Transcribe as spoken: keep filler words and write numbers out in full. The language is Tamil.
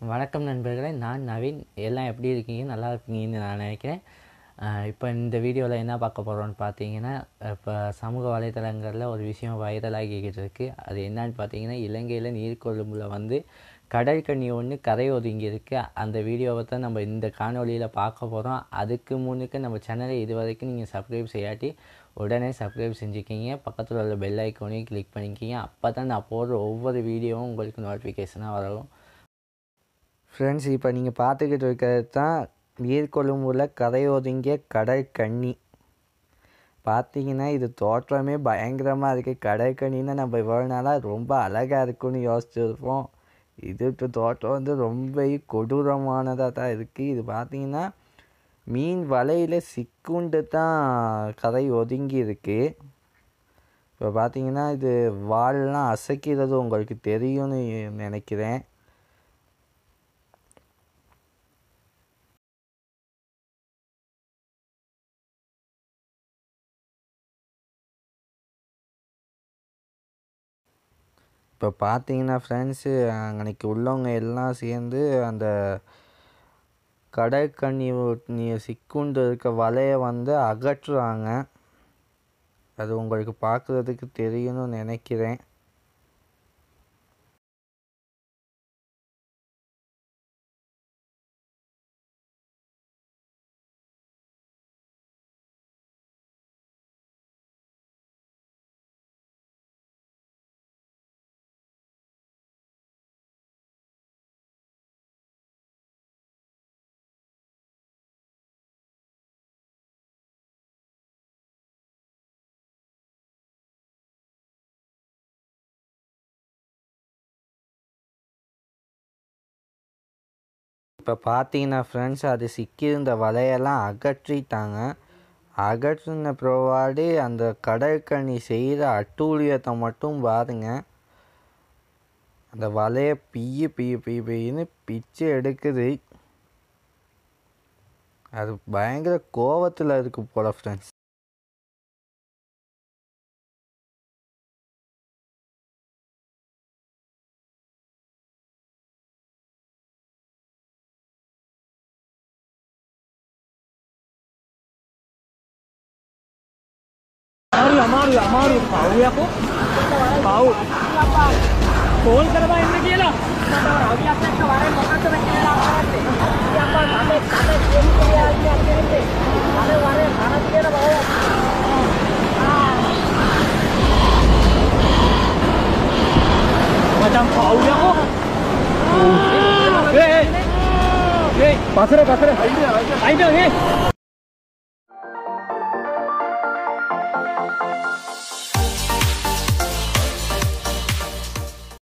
வணக்கம் நண்பர்களே, நான் நவீன். எல்லாம் எப்படி இருக்கீங்க? நல்லா இருக்கீங்கன்னு நான் நினைக்கிறேன். இப்போ இந்த வீடியோவில் என்ன பார்க்க போகிறோம்னு பார்த்தீங்கன்னா, இப்போ சமூக வலைதளங்களில் ஒரு விஷயம் வைரலாகிக்கிட்டு இருக்குது. அது என்னன்னு பார்த்தீங்கன்னா, இலங்கையில் நீர்கொழும்பில் வந்து கடற்கன்னி ஒன்று கரை ஒதுங்கி இருக்குது. அந்த வீடியோவை தான் நம்ம இந்த காணொலியில் பார்க்க போகிறோம். அதுக்கு முன்னுக்கு நம்ம சேனலை இது வரைக்கும் நீங்கள் சப்ஸ்கிரைப் செய்யாட்டி உடனே சப்ஸ்கிரைப் செஞ்சுக்கிங்க. பக்கத்தில் உள்ள பெல் ஐக்கோனையும் கிளிக் பண்ணிக்கிங்க. அப்போ தான் நான் போடுற ஒவ்வொரு வீடியோவும் உங்களுக்கு நோட்டிஃபிகேஷனாக வரும். ஃப்ரெண்ட்ஸ், இப்போ நீங்கள் பார்த்துக்கிட்டு இருக்கிறது தான் நீர்கொழும்புல கரை ஒதுங்கிய கடற்கன்னி. பார்த்தீங்கன்னா இது தோற்றமே பயங்கரமாக இருக்குது. கடற்கன்னின்னா நம்ம இவ்வளோ நாளாக ரொம்ப அழகாக இருக்குன்னு யோசிச்சுருப்போம். இதுக்கு தோற்றம் வந்து ரொம்ப கொடூரமானதாக தான் இருக்குது. இது பார்த்தீங்கன்னா மீன் வலையில் சிக்குண்டு தான் கரை ஒதுங்கி இருக்குது. இப்போ பார்த்தீங்கன்னா இது வால்லாம் அசைக்கிறது உங்களுக்கு தெரியும்னு நினைக்கிறேன். இப்போ பார்த்தீங்கன்னா ஃப்ரெண்ட்ஸு, அன்றைக்கி உள்ளவங்க எல்லாம் சேர்ந்து அந்த கடற்கன்னி நீ சிக்குண்டு இருக்க வலையை வந்து அகற்றுறாங்க. அது உங்களுக்கு பார்க்குறதுக்கு தெரியும்னு நினைக்கிறேன். இப்போ பார்த்தீங்கன்னா ஃப்ரெண்ட்ஸ், அது சிக்கியிருந்த வலையெல்லாம் அகற்றிட்டாங்க. அகற்றின பிறவாடி அந்த கடற்கன்னி செய்கிற அட்டூழியத்தை மட்டும் பாருங்க. அந்த வலையை பிய்ய பிய்ய பிய்ய பிய்ன்னு பிச்சு எடுக்குது. அது பயங்கர கோவத்தில் இருக்குது போல friends. Amaru, amaru, amaru. Tahu ya kok? Tahu. Call करवा इनने किया ना? अभी आपने सवारे मौका तो रखने लगा है। ये आप साले साले गेम के लिए आए हैं अपने लिए। साले वाले खाना दिए ना भाई। macam tahu ya kok? Eh, eh, eh, pasar pasar. Ayo, ayo, ayo.